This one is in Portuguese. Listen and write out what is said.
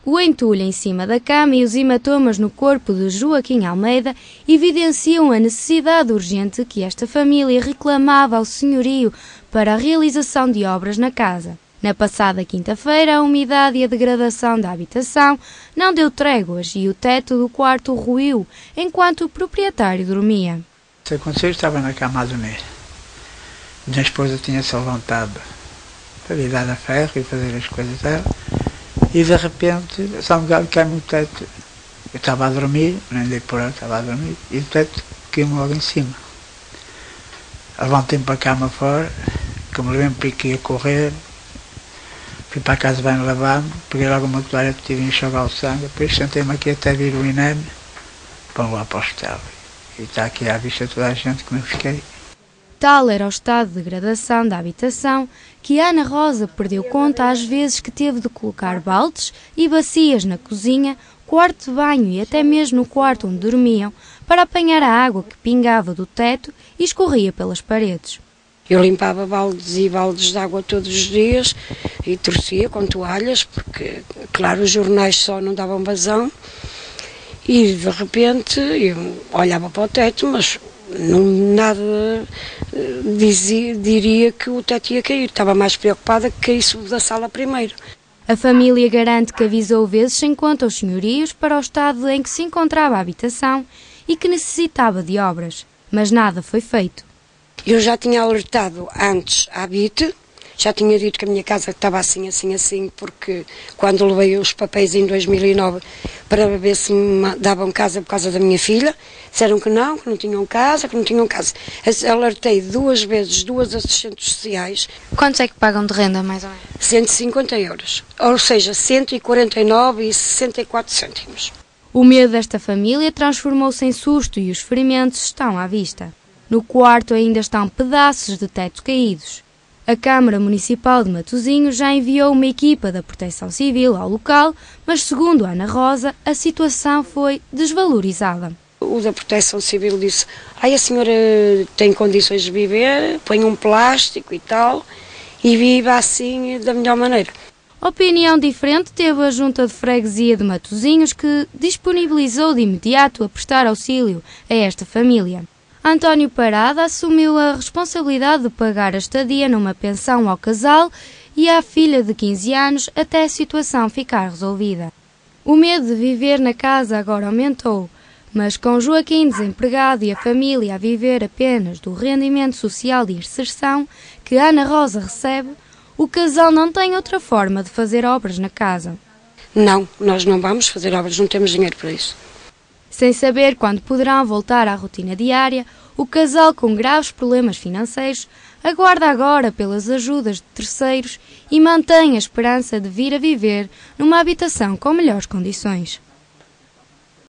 O entulho em cima da cama e os hematomas no corpo de Joaquim Almeida evidenciam a necessidade urgente que esta família reclamava ao senhorio para a realização de obras na casa. Na passada quinta-feira, a umidade e a degradação da habitação não deu tréguas e o teto do quarto ruiu enquanto o proprietário dormia. Isso aconteceu, eu estava na cama a dormir. Minha esposa tinha-se levantado para ir dar a ferro e fazer as coisas dela. E de repente, só um galo cai-me o teto. Eu estava a dormir, nem dei por ela, estava a dormir, e o teto caiu-me logo em cima. Levantei-me para a cama fora, que me levei um pique a correr, fui para a casa de banho lavar-me, peguei logo uma toalha que tive a enxugar o sangue, depois sentei-me aqui até vir o INEM para lá para o hospital. E está aqui à vista toda a gente como eu fiquei. Tal era o estado de degradação da habitação que Ana Rosa perdeu conta às vezes que teve de colocar baldes e bacias na cozinha, quarto de banho e até mesmo no quarto onde dormiam para apanhar a água que pingava do teto e escorria pelas paredes. Eu limpava baldes e baldes de água todos os dias e torcia com toalhas, porque, claro, os jornais só não davam vazão. E, de repente, eu olhava para o teto, mas nada diria que o teto ia cair. Estava mais preocupada que caísse da sala primeiro. A família garante que avisou vezes sem conta aos senhorios para o estado em que se encontrava a habitação e que necessitava de obras, mas nada foi feito. Eu já tinha alertado antes à BIT, já tinha dito que a minha casa estava assim, porque quando levei os papéis em 2009 para ver se me davam casa por causa da minha filha, disseram que não tinham casa, Alertei 2 vezes, 2 assistentes sociais. Quantos é que pagam de renda, mais ou menos? 150 euros, ou seja, 149,64 cêntimos. O medo desta família transformou-se em susto e os ferimentos estão à vista. No quarto ainda estão pedaços de teto caídos. A Câmara Municipal de Matosinhos já enviou uma equipa da Proteção Civil ao local, mas segundo Ana Rosa, a situação foi desvalorizada. O da Proteção Civil disse: a senhora tem condições de viver, põe um plástico e tal, e viva assim da melhor maneira. Opinião diferente teve a Junta de Freguesia de Matosinhos, que disponibilizou de imediato a prestar auxílio a esta família. António Parada assumiu a responsabilidade de pagar a estadia numa pensão ao casal e à filha de 15 anos até a situação ficar resolvida. O medo de viver na casa agora aumentou, mas com Joaquim desempregado e a família a viver apenas do rendimento social de inserção que Ana Rosa recebe, o casal não tem outra forma de fazer obras na casa. Não, nós não vamos fazer obras, não temos dinheiro para isso. Sem saber quando poderão voltar à rotina diária, o casal com graves problemas financeiros aguarda agora pelas ajudas de terceiros e mantém a esperança de vir a viver numa habitação com melhores condições.